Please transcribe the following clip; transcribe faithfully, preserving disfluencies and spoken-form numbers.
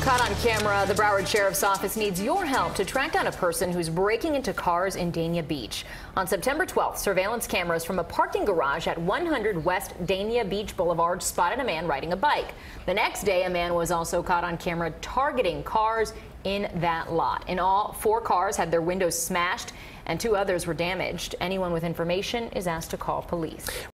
Caught on camera, the Broward Sheriff's Office needs your help to track down a person who's breaking into cars in Dania Beach. On September twelfth, surveillance cameras from a parking garage at one hundred West Dania Beach Boulevard spotted a man riding a bike. The next day, a man was also caught on camera targeting cars in that lot. In all, four cars had their windows smashed and two others were damaged. Anyone with information is asked to call police.